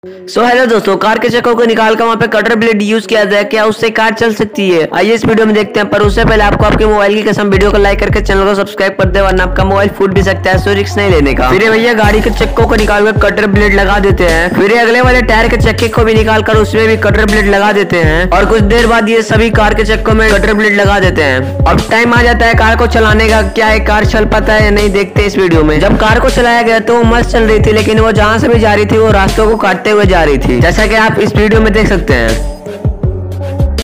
Hello दोस्तों, car के चक्कों को निकाल कर वहाँ पे कटर ब्लेड यूज किया जाए, क्या उससे कार चल सकती है? आइए इस वीडियो में देखते हैं। पर उससे पहले आपको आपके मोबाइल की कसम वीडियो को लाइक करके चैनल को सब्सक्राइब कर दे, वरना आपका मोबाइल फूट भी सकता है। सो रिस्क नहीं लेने का। फिर भैया गाड़ी के चक्कों को निकाल कर कटर ब्लेड लगा देते हैं। फिर अगले वाले टायर के चक्के को भी निकाल कर उसमें भी कटर ब्लेड लगा देते हैं। और कुछ देर बाद ये सभी कार के चक्कों में कटर ब्लेड लगा देते हैं। अब टाइम आ जाता है कार को चलाने का। क्या है, कार चल पाता है या नहीं, देखते इस वीडियो में। जब कार को चलाया गया तो वो मस्त चल रही थी, लेकिन वो जहाँ से भी जा रही थी वो रास्तों को काटते हुए जा रही थी, जैसा कि आप इस वीडियो में देख सकते हैं।